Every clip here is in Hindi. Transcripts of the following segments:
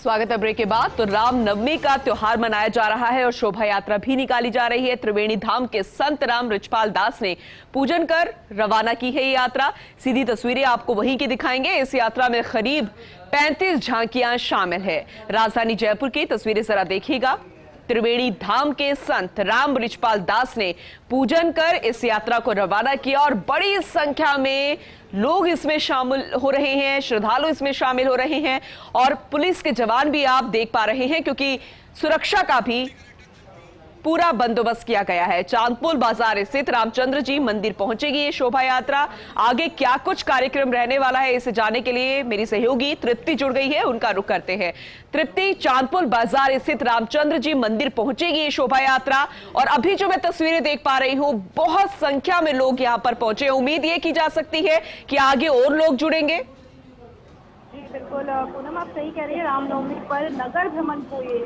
स्वागत है ब्रेक के बाद। तो रामनवमी का त्योहार मनाया जा रहा है और शोभा यात्रा भी निकाली जा रही है। त्रिवेणी धाम के संत राम रिचपाल दास ने पूजन कर रवाना की है ये यात्रा। सीधी तस्वीरें आपको वहीं की दिखाएंगे। इस यात्रा में करीब 35 झांकियां शामिल है। राजधानी जयपुर की तस्वीरें जरा देखिएगा। त्रिवेणी धाम के संत राम रिचपाल दास ने पूजन कर इस यात्रा को रवाना किया और बड़ी संख्या में लोग इसमें शामिल हो रहे हैं, श्रद्धालु इसमें शामिल हो रहे हैं और पुलिस के जवान भी आप देख पा रहे हैं क्योंकि सुरक्षा का भी पूरा बंदोबस्त किया गया है। चांदपुल बाजार स्थित रामचंद्र जी मंदिर पहुंचेगी ये शोभा यात्रा। आगे क्या कुछ कार्यक्रम रहने वाला है इसे जानने के लिए मेरी सहयोगी तृप्ति जुड़ गई है, उनका रुख करते हैं। तृप्ति, चांदपुल बाजार स्थित रामचंद्र जी मंदिर पहुंचेगी ये शोभा यात्रा और अभी जो मैं तस्वीरें देख पा रही हूं, बहुत संख्या में लोग यहां पर पहुंचे। उम्मीद ये की जा सकती है कि आगे और लोग जुड़ेंगे। जी बिल्कुल पूनम, आप सही कह रही है। रामनवमी पर नगर भ्रमण को ये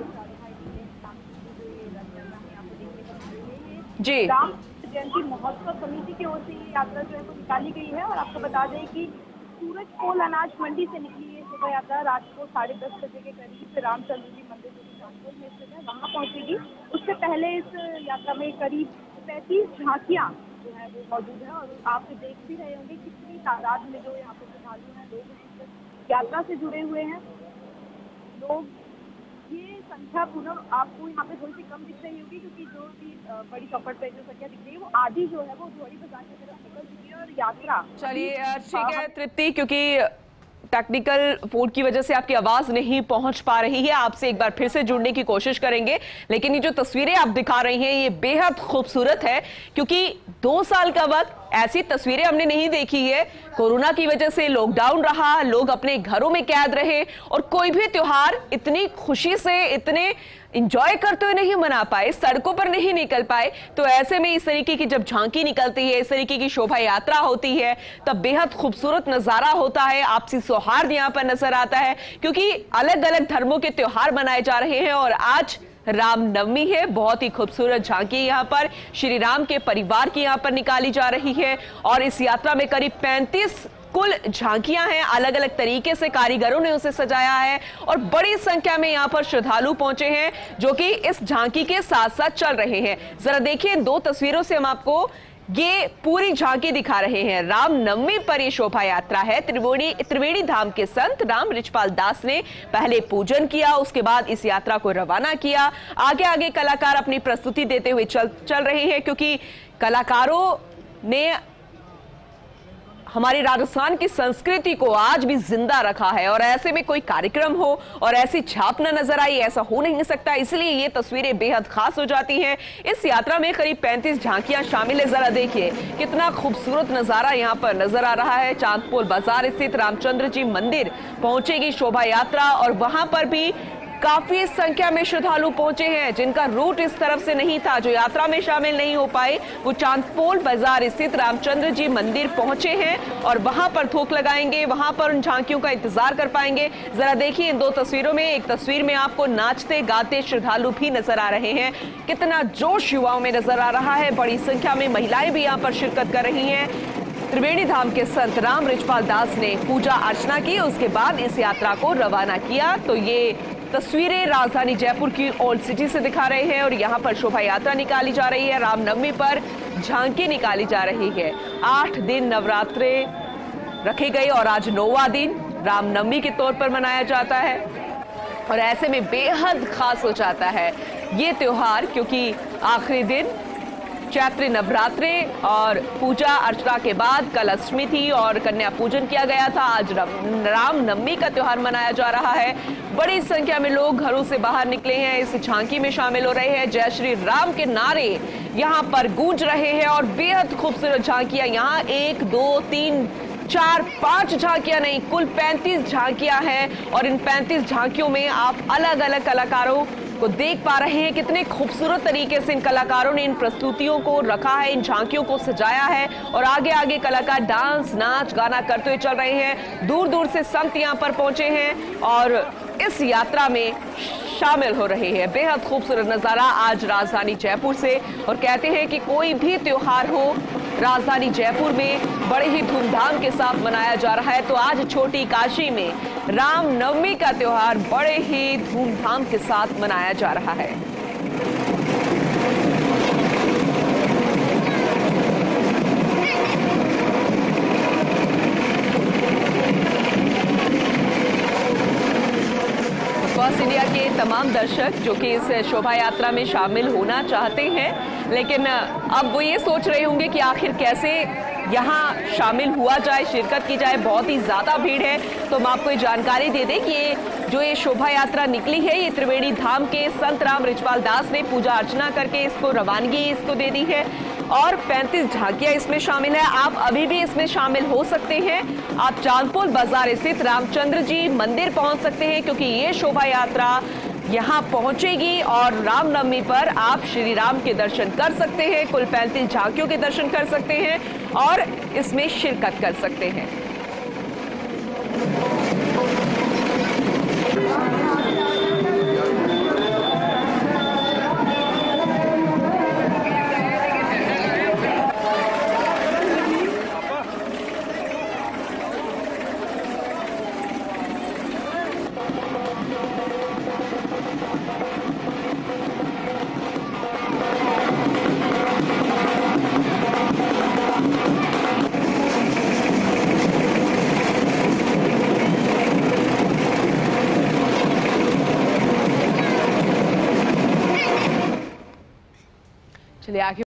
जी राम जयंती महोत्सव समिति की ओर से ये यात्रा जो है वो निकाली गई है और आपको बता दें कि सूरज पोल अनाज मंडी से निकली ये शोभा यात्रा रात को 10:30 बजे के करीब रामचंद्र जी मंदिर जो कि चांदपुर में स्थित है वहाँ पहुँचेगी। उससे पहले इस यात्रा में करीब 35 झांकियाँ जो है वो मौजूद है और आप देख भी रहे होंगे कितनी तादाद में जो यहाँ पे श्रद्धालु हैं, लोग इस यात्रा से जुड़े हुए हैं। लोग ये संख्या पूनम आपको यहाँ पे थोड़ी सी कम दिख रही होगी क्योंकि जो भी बड़ी चौपट पे जो संख्या दिख रही है वो आधी जो है वो बड़ी बाजार की तरफ निकल चुकी है और यात्रा। चलिए ठीक है तृप्ति, क्योंकि टेक्निकल फॉल्ट की वजह से आपकी आवाज नहीं पहुंच पा रही है। आपसे एक बार फिर से जुड़ने की कोशिश करेंगे, लेकिन ये जो तस्वीरें आप दिखा रही हैं ये बेहद खूबसूरत है क्योंकि 2 साल का वक्त ऐसी तस्वीरें हमने नहीं देखी है। कोरोना की वजह से लॉकडाउन रहा, लोग अपने घरों में कैद रहे और कोई भी त्योहार इतनी खुशी से, इतने एंजॉय करते हुए नहीं मना पाए, सड़कों पर नहीं निकल पाए। तो ऐसे में इस तरीके की जब झांकी निकलती है, इस तरीके की शोभा यात्रा होती है, तब बेहद खूबसूरत नजारा होता है। आपसी सौहार्द यहाँ पर नजर आता है क्योंकि अलग अलग धर्मों के त्योहार मनाए जा रहे हैं और आज रामनवमी है। बहुत ही खूबसूरत झांकी यहाँ पर श्री राम के परिवार की यहाँ पर निकाली जा रही है और इस यात्रा में करीब 35 कुल झांकियां हैं। अलग अलग तरीके से कारीगरों ने उसे सजाया है और बड़ी संख्या में यहाँ पर श्रद्धालु पहुंचे हैं जो कि इस झांकी के साथ साथ चल रहे हैं। जरा देखिए, इन 2 तस्वीरों से हम आपको ये पूरी झांकी दिखा रहे हैं। रामनवमी पर यह शोभा यात्रा है। त्रिवेणी धाम के संत राम रिचपाल दास ने पहले पूजन किया, उसके बाद इस यात्रा को रवाना किया। आगे आगे कलाकार अपनी प्रस्तुति देते हुए चल रहे हैं क्योंकि कलाकारों ने हमारी राजस्थान की संस्कृति को आज भी जिंदा रखा है और ऐसे में कोई कार्यक्रम हो और ऐसी छाप न नजर आई, ऐसा हो नहीं सकता। इसलिए ये तस्वीरें बेहद खास हो जाती हैं। इस यात्रा में करीब 35 झांकियां शामिल है। जरा देखिए कितना खूबसूरत नजारा यहाँ पर नजर आ रहा है। चांदपुल बाजार स्थित रामचंद्र जी मंदिर पहुंचेगी शोभा यात्रा और वहां पर भी काफी संख्या में श्रद्धालु पहुंचे हैं जिनका रूट इस तरफ से नहीं था, जो यात्रा में शामिल नहीं हो पाए, वो चांदपोल बाजार स्थित रामचंद्र जी मंदिर पहुंचे हैं और वहां पर थूक लगाएंगे, वहां पर उन झांकियों का इंतजार कर पाएंगे। जरा देखिए इन 2 तस्वीरों में, एक तस्वीर में आपको नाचते गाते श्रद्धालु भी नजर आ रहे हैं। कितना जोश युवाओं में नजर आ रहा है। बड़ी संख्या में महिलाएं भी यहाँ पर शिरकत कर रही हैं। त्रिवेणी धाम के संत राम रिचपाल दास ने पूजा अर्चना की, उसके बाद इस यात्रा को रवाना किया। तो ये तस्वीरें राजधानी जयपुर की ओल्ड सिटी से दिखा रहे हैं और यहाँ पर शोभा यात्रा निकाली जा रही है। रामनवमी पर झांकी निकाली जा रही है। 8 दिन नवरात्रे रखे गए और आज 9वां दिन रामनवमी के तौर पर मनाया जाता है और ऐसे में बेहद खास हो जाता है ये त्योहार क्योंकि आखिरी दिन चैत्र नवरात्रे और पूजा अर्चना के बाद कल अष्टमी थी और कन्या पूजन किया गया था। आज रामनवमी का त्योहार मनाया जा रहा है। बड़ी संख्या में लोग घरों से बाहर निकले हैं, इस झांकी में शामिल हो रहे हैं। जय श्री राम के नारे यहाँ पर गूंज रहे हैं और बेहद खूबसूरत झांकियां यहाँ 1 2 3 4 5 झांकियां नहीं, कुल 35 झांकियां हैं और इन 35 झांकियों में आप अलग अलग कलाकारों को देख पा रहे हैं। कितने खूबसूरत तरीके से इन कलाकारों ने इन प्रस्तुतियों को रखा है, इन झांकियों को सजाया है और आगे आगे कलाकार डांस नाच गाना करते हुए चल रहे हैं। दूर दूर से संत यहाँ पर पहुंचे हैं और इस यात्रा में शामिल हो रहे हैं। बेहद खूबसूरत नजारा आज राजधानी जयपुर से और कहते हैं कि कोई भी त्योहार हो, राजधानी जयपुर में बड़े ही धूमधाम के साथ मनाया जा रहा है। तो आज छोटी काशी में रामनवमी का त्योहार बड़े ही धूमधाम के साथ मनाया जा रहा है। फर्स्ट इंडिया के तमाम दर्शक जो कि इस शोभा यात्रा में शामिल होना चाहते हैं, लेकिन अब वो ये सोच रहे होंगे कि आखिर कैसे यहाँ शामिल हुआ जाए, शिरकत की जाए। बहुत ही ज्यादा भीड़ है। तो हम आपको ये जानकारी दे दें कि ये शोभा यात्रा निकली है, ये त्रिवेणी धाम के संत राम रिचपाल दास ने पूजा अर्चना करके इसको रवानगी इसको दे दी है और 35 झांकियां इसमें शामिल है। आप अभी भी इसमें शामिल हो सकते हैं। आप चांदपुर बाजार स्थित रामचंद्र जी मंदिर पहुंच सकते हैं, क्योंकि ये शोभा यात्रा यहां पहुंचेगी और रामनवमी पर आप श्री राम के दर्शन कर सकते हैं। कुल 35 झांकियों के दर्शन कर सकते हैं और इसमें शिरकत कर सकते हैं। चलिए आगे